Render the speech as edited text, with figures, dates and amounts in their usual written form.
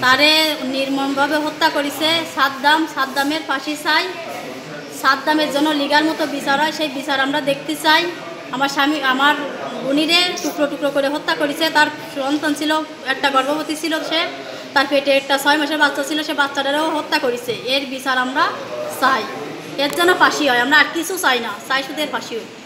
তারে নির্মমভাবে হত্যা করেছে সাদ্দামের ফাঁসি চাই। সাদ্দামের জন্য লিগার মতো বিচার হয়, সেই বিচার আমরা দেখতে চাই। আমার স্বামী আমার বোনিরে টুকরো টুকরো করে হত্যা করেছে। তার সন্তান ছিল, একটা গর্ভবতী ছিল, সে তার পেটে একটা 6 মাসের বাচ্চা ছিল, সে বাচ্চাটারও হত্যা করেছে। এর বিচার আমরা চাই, এর জন্য ফাঁসি হয়। আমরা আর কিছু চাই না, চাই শুধু এর ফাঁসি হয়।